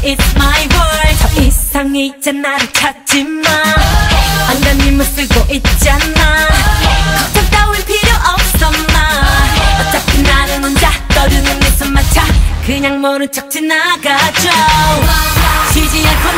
it's my world. 더 이상 이제 나를 찾지 마. 안간힘을 쓰고 있잖아. 걱정 따윈 필요 없어 마. 어차피 나는 혼자 떠드는 내 손만 차. 그냥 모른 척 지나가죠. 쉬지 않고